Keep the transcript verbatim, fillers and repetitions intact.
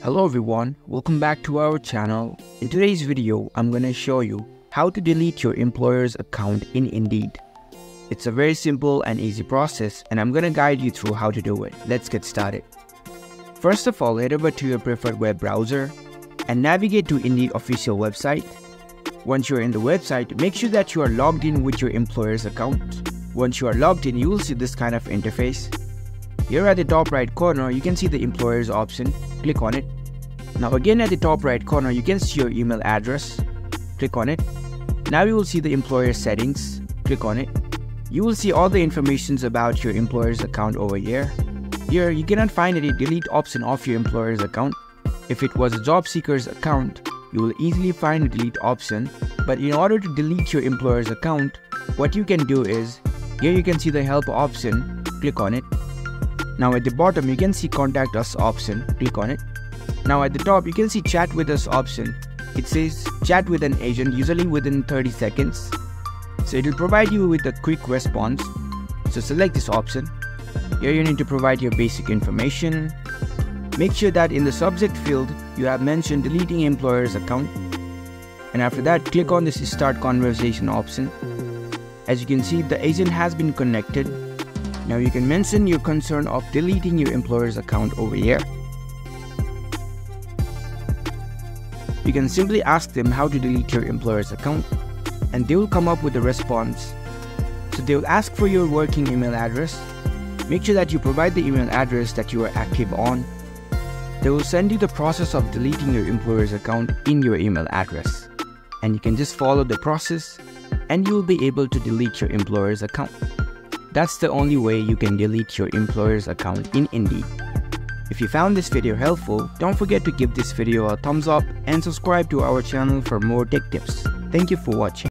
Hello everyone, welcome back to our channel. In today's video, I'm gonna show you how to delete your employer's account in Indeed. It's a very simple and easy process and I'm gonna guide you through how to do it. Let's get started. First of all, head over to your preferred web browser and navigate to Indeed official website. Once you're in the website, make sure that you are logged in with your employer's account. Once you are logged in, you will see this kind of interface. Here at the top right corner, you can see the employer's option. Click on it. Now again at the top right corner, you can see your email address. Click on it. Now you will see the employer settings. Click on it. You will see all the information about your employer's account over here. Here you cannot find any delete option of your employer's account. If it was a job seeker's account, you will easily find a delete option. But in order to delete your employer's account, what you can do is, here you can see the help option. Click on it. Now at the bottom you can see contact us option. Click on it. Now at the top you can see chat with us option. It says chat with an agent usually within thirty seconds. So it will provide you with a quick response. So select this option. Here you need to provide your basic information. Make sure that in the subject field you have mentioned deleting employer's account. And after that, click on this start conversation option. As you can see, the agent has been connected. Now you can mention your concern of deleting your employer's account over here. You can simply ask them how to delete your employer's account and they will come up with a response. So they will ask for your working email address. Make sure that you provide the email address that you are active on. They will send you the process of deleting your employer's account in your email address. And you can just follow the process and you will be able to delete your employer's account. That's the only way you can delete your employer's account in Indeed. If you found this video helpful, don't forget to give this video a thumbs up and subscribe to our channel for more tech tips. Thank you for watching.